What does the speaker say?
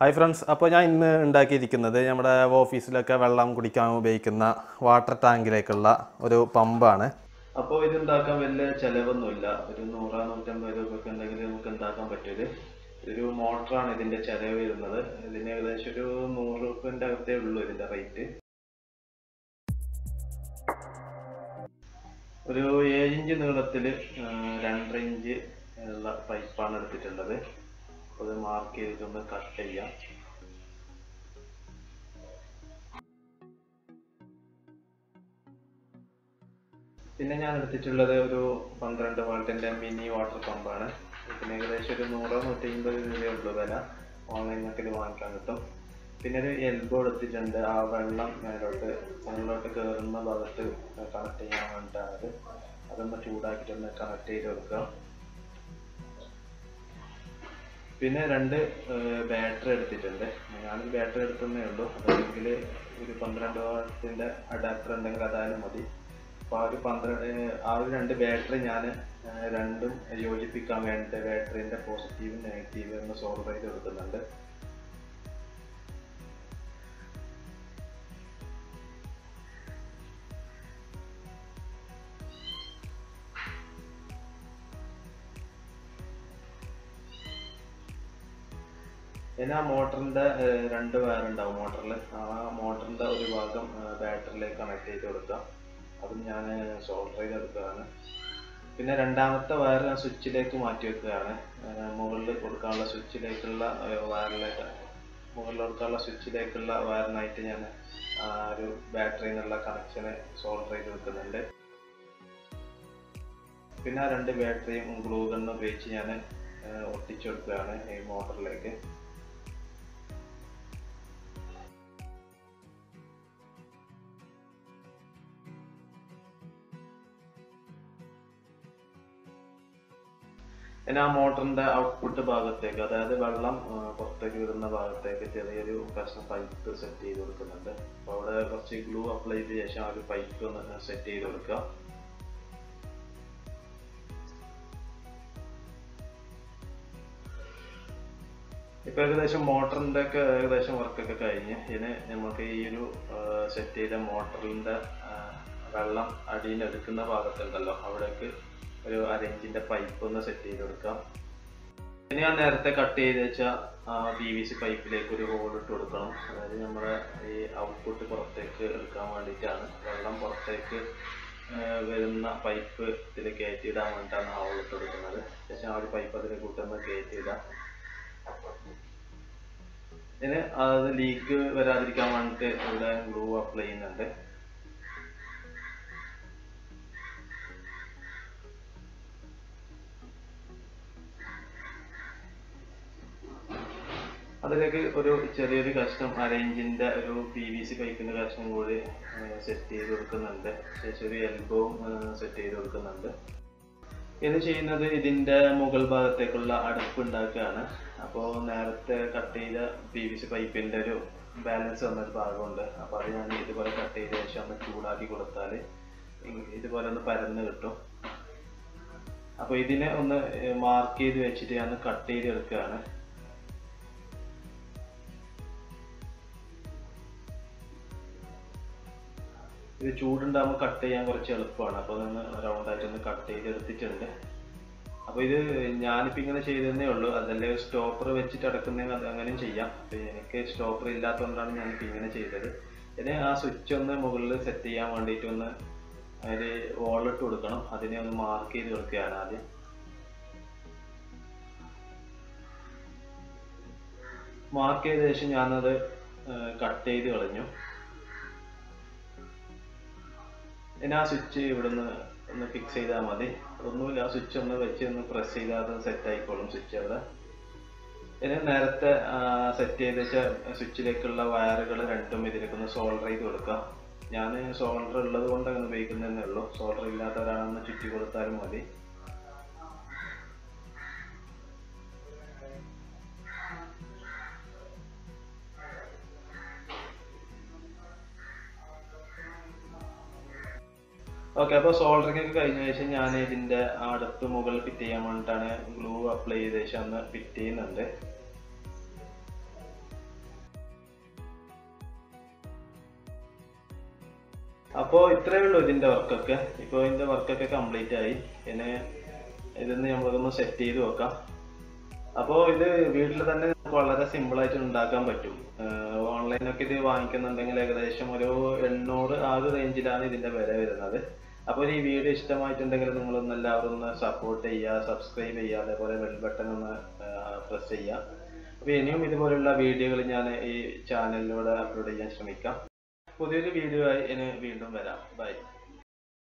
Hi friends, അപ്പോൾ ഞാൻ ഇന്ന് ഉണ്ടാക്കിയിരിക്കുന്നത് നമ്മുടെ ഓഫീസിലൊക്കെ വെള്ളം കുടിക്കാൻ ഉപയോഗിക്കുന്ന വാട്ടർ ടാങ്കിലേക്കുള്ള ഒരു പമ്പാണ്. അപ്പോൾ ഇത് ഉണ്ടാക്കാൻ വലിയ ചിലവൊന്നുമില്ല. ഒരു 100-150 രൂപയൊക്കെ ഉണ്ടെങ്കിൽ നമുക്ക് ഉണ്ടാക്കാൻ പറ്റിയത്. ഒരു മോട്ടറാണ് ഇതിൻ്റെ ചിലവ് വരുന്നത്. ഇതിന് ഏകദേശം ഒരു 100 രൂപേൻ്റെ അകത്തേ ഉള്ളൂ ഇതിൻ്റെ റേറ്റ്. ഒരു 7 ഇഞ്ച് നീളത്തിൽ 2.5 ഇഞ്ച് ഉള്ള പൈപ്പാണ് എടുത്തിട്ടുള്ളത്. അത് മാർക്ക് ചെയ്തിട്ടൊന്ന് കട്ട് ചെയ്യാം. പിന്നെ ഞാൻ എടുത്തിട്ടുള്ളത് ഒരു 12 വാൾട്ടിൻ്റെ മിനി വാട്ടർ പമ്പാണ്. ഇതിന് ഏകദേശം ഒരു 100-150 രൂപയേ ഉള്ളൂ വില. ഓൺലൈനിൽ വാങ്ങിക്കാൻ കിട്ടും. പിന്നെ ഒരു എൽബോ എടുത്തിട്ടുണ്ട്. ആ വെള്ളം മുകളിലോട്ട് കയറുന്ന ഭാഗത്ത് കണക്ട് ചെയ്യാൻ വേണ്ടിയിട്ടാണ്. അതൊന്ന് ചൂടാക്കിയിട്ടൊന്ന് കണക്ട് ചെയ്ത് കൊടുക്കുക. പിന്നെ 2 ബാറ്ററി എടുത്തിട്ടുണ്ട്. ഞാനൊരു ബാറ്ററി എടുത്തതേ ഉള്ളൂ. അല്ലെങ്കിൽ ഒരു 12 വാട്ടിൻ്റെ അഡാപ്റ്റർ ഉണ്ടെങ്കിൽ അതായാലും മതി. അപ്പോൾ ആ ഒരു 2 ബാറ്ററി ഞാൻ രണ്ടും യോജിപ്പിക്കാൻ വേണ്ടി ബാറ്ററിൻ്റെ പോസിറ്റീവ് നെഗറ്റീവ് എന്ന് സോൾവ് ചെയ്ത് കൊടുക്കുന്നുണ്ട്. പിന്നെ ആ മോട്ടറിൻ്റെ 2 വയർ ഉണ്ടാവും മോട്ടറിൽ. ആ മോട്ടറിൻ്റെ ഒരു ഭാഗം ബാറ്ററിയിലേക്ക് കണക്ട് ചെയ്ത് കൊടുക്കുക. അതും ഞാൻ സോൾഡർ ചെയ്തെടുക്കുകയാണ്. പിന്നെ രണ്ടാമത്തെ വയർ ഞാൻ സ്വിച്ചിലേക്ക് മാറ്റി വെക്കുകയാണ്. മുകളിൽ കൊടുക്കാനുള്ള സ്വിച്ചിലേക്കുള്ള വയറിനായിട്ട് ഞാൻ ഒരു ബാറ്ററിയിൽ നിന്നുള്ള കണക്ഷന് സോൾഡർ ചെയ്ത് വെക്കുന്നുണ്ട്. പിന്നെ ആ 2 ബാറ്ററിയും ഗ്ലൂ ഗണ്ണ് ഉപയോഗിച്ച് ഞാൻ ഒട്ടിച്ചു കൊടുക്കുകയാണ് ഈ മോട്ടറിലേക്ക്. പിന്നെ ആ മോട്ടറിൻ്റെ ഔട്ട്പുട്ട് ഭാഗത്തേക്ക്, അതായത് വെള്ളം പുറത്തേക്ക് വിടുന്ന ഭാഗത്തേക്ക് ചെറിയൊരു കഷ്ണം പൈപ്പ് സെറ്റ് ചെയ്ത് കൊടുക്കുന്നുണ്ട്. അപ്പോൾ അവിടെ കുറച്ച് ഗ്ലൂ അപ്ലൈ ചെയ്ത ശേഷം ആ ഒരു പൈപ്പ് ഒന്ന് സെറ്റ് ചെയ്ത് കൊടുക്കുക. ഇപ്പോൾ ഏകദേശം മോട്ടറിൻ്റെ ഒക്കെ ഏകദേശം വർക്കൊക്കെ കഴിഞ്ഞ് ഇനി നമുക്ക് ഈ ഒരു സെറ്റ് ചെയ്ത മോട്ടറിൻ്റെ വെള്ളം അടിയിൽ എടുക്കുന്ന ഭാഗത്തുണ്ടല്ലോ, അവിടേക്ക് ഒരു 1/2 ഇഞ്ചിൻ്റെ പൈപ്പ് ഒന്ന് സെറ്റ് ചെയ്ത് കൊടുക്കാം. ഇനി ഞാൻ നേരത്തെ കട്ട് ചെയ്ത് വെച്ചാൽ PVC പൈപ്പിലേക്ക് ഒരു ഹോൾ ഇട്ട് കൊടുക്കണം. അതായത് നമ്മുടെ ഈ ഔട്ട്പുട്ട് പുറത്തേക്ക് എടുക്കാൻ വേണ്ടിയിട്ടാണ്. വെള്ളം പുറത്തേക്ക് വരുന്ന പൈപ്പ് ഇതിൽ കയറ്റിയിടാൻ വേണ്ടിയിട്ടാണ് ഹോൾ ഇട്ട് കൊടുക്കുന്നത്. ശേഷം ആ ഒരു പൈപ്പ് അതിൽ കൂട്ടൊന്ന് കയറ്റിയിടാം. ഇനി അത് ലീക്ക് വരാതിരിക്കാൻ വേണ്ടിയിട്ട് ഇവിടെ ഗ്ലൂ അപ്ലൈ ചെയ്യുന്നുണ്ട്. അതിലേക്ക് ഒരു ചെറിയൊരു കഷ്ണം 1/2 ഇഞ്ചിൻ്റെ ഒരു PVC പൈപ്പിൻ്റെ കഷ്ണം കൂടി സെറ്റ് ചെയ്ത് കൊടുക്കുന്നുണ്ട്. ശേഷം ഒരു എൽബോവും സെറ്റ് ചെയ്ത് കൊടുക്കുന്നുണ്ട്. ഇത് ചെയ്യുന്നത് ഇതിൻ്റെ മുകൾ ഭാഗത്തേക്കുള്ള അടപ്പ് ഉണ്ടാക്കുകയാണ്. അപ്പോൾ നേരത്തെ കട്ട് ചെയ്ത PVC പൈപ്പിൻ്റെ ഒരു ബാലൻസ് വന്നൊരു ഭാഗമുണ്ട്. അപ്പോൾ അത് ഞാൻ ഇതുപോലെ കട്ട് ചെയ്ത ശേഷം ഒന്ന് ചൂടാക്കി കൊടുത്താൽ ഇതുപോലെ ഒന്ന് പരന്ന് കിട്ടും. അപ്പോൾ ഇതിനെ ഒന്ന് മാർക്ക് ചെയ്ത് വെച്ചിട്ട് ഞാൻ കട്ട് ചെയ്ത് എടുക്കുകയാണ്. ഇത് ചൂടുണ്ടാകുമ്പോൾ കട്ട് ചെയ്യാൻ കുറച്ച് എളുപ്പമാണ്. അപ്പോൾ അതൊന്ന് റൗണ്ടായിട്ടൊന്ന് കട്ട് ചെയ്ത് എടുത്തിട്ടുണ്ട്. അപ്പോൾ ഇത് ഞാനിപ്പോൾ ഇങ്ങനെ ചെയ്തതേ ഉള്ളൂ. അതല്ലേ സ്റ്റോപ്പർ വെച്ചിട്ട് അടക്കുന്നതെങ്കിൽ അത് അങ്ങനെയും ചെയ്യാം. അപ്പോൾ എനിക്ക് സ്റ്റോപ്പർ ഇല്ലാത്തതുകൊണ്ടാണ് ഞാനിപ്പോൾ ഇങ്ങനെ ചെയ്തത്. ഇനി ആ സ്വിച്ച് ഒന്ന് മുകളിൽ സെറ്റ് ചെയ്യാൻ വേണ്ടിയിട്ട് ഒന്ന് ഒരു വോളിട്ട് കൊടുക്കണം. അതിനെ ഒന്ന് മാർക്ക് ചെയ്ത് കൊടുക്കുകയാണ് ആദ്യം. മാർക്ക് ചെയ്ത ശേഷം ഞാനത് കട്ട് ചെയ്ത് കളഞ്ഞു. ഇനി ആ സ്വിച്ച് ഇവിടുന്ന് ഒന്ന് ഫിക്സ് ചെയ്താൽ മതി. ഒന്നുമില്ല, ആ സ്വിച്ച് ഒന്ന് വെച്ച് ഒന്ന് പ്രസ് ചെയ്താൽ അത് സെറ്റ് ആയിക്കോളും സ്വിച്ച് അവിടെ. ഇനി നേരത്തെ സെറ്റ് ചെയ്ത് വെച്ച സ്വിച്ചിലേക്കുള്ള വയറുകൾ രണ്ടും ഇതിലേക്കൊന്ന് സോൾഡർ ചെയ്ത് കൊടുക്കുക. ഞാൻ സോൾഡർ ഉള്ളത് കൊണ്ട് അങ്ങനെ ഉപയോഗിക്കുന്നതേ ഉള്ളൂ. സോൾഡർ ഇല്ലാത്തവരാണെന്ന് ചുറ്റി കൊടുത്താലും മതി. ഓക്കെ, അപ്പോൾ സോൾഡറിംഗ് ഒക്കെ കഴിഞ്ഞ ശേഷം ഞാൻ ഇതിൻ്റെ അടപ്പ് മുകളിൽ ഫിറ്റ് ചെയ്യാൻ വേണ്ടിയിട്ടാണ് ഗ്ലൂ അപ്ലൈ ചെയ്ത ശേഷം ഒന്ന് ഫിറ്റ് ചെയ്യുന്നുണ്ട്. അപ്പോൾ ഇത്രയേ ഉള്ളൂ ഇതിന്റെ വർക്കൊക്കെ. ഇപ്പോൾ ഇതിന്റെ വർക്കൊക്കെ കംപ്ലീറ്റ് ആയി. ഇനി ഇതൊന്ന് നമ്മളിതൊന്ന് സെറ്റ് ചെയ്ത് നോക്കാം. അപ്പോൾ ഇത് വീട്ടിൽ തന്നെ നമുക്ക് വളരെ സിമ്പിൾ ആയിട്ട് ഉണ്ടാക്കാൻ പറ്റും. ഓൺലൈനൊക്കെ ഇത് വാങ്ങിക്കുന്നുണ്ടെങ്കിൽ ഏകദേശം ഒരു 800 ആ ഒരു റേഞ്ചിലാണ് ഇതിന്റെ വില വരുന്നത്. അപ്പോൾ ഈ വീഡിയോ ഇഷ്ടമായിട്ടുണ്ടെങ്കിൽ നിങ്ങളൊന്ന് എല്ലാവരും ഒന്ന് സപ്പോർട്ട് ചെയ്യുക, സബ്സ്ക്രൈബ് ചെയ്യുക, അതേപോലെ ബെൽ ബട്ടൺ ഒന്ന് പ്രസ് ചെയ്യുക. അപ്പോൾ ഇനിയും ഇതുപോലുള്ള വീഡിയോകൾ ഞാൻ ഈ ചാനലിലൂടെ അപ്ലോഡ് ചെയ്യാൻ ശ്രമിക്കാം. പുതിയൊരു വീഡിയോ ആയി ഇനി വീണ്ടും വരാം. ബൈ.